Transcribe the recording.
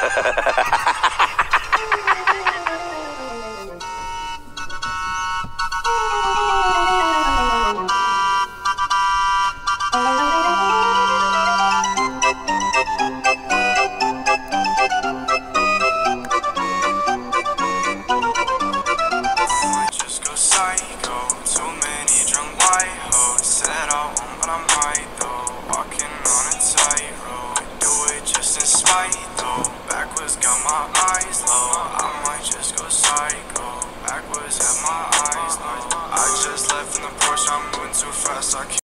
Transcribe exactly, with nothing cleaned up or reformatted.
Just go psycho. Too many drunk white hoes. Said I won't, but I might though. Walking on a tightrope. Do it just in spite though. Backwards got my eyes low.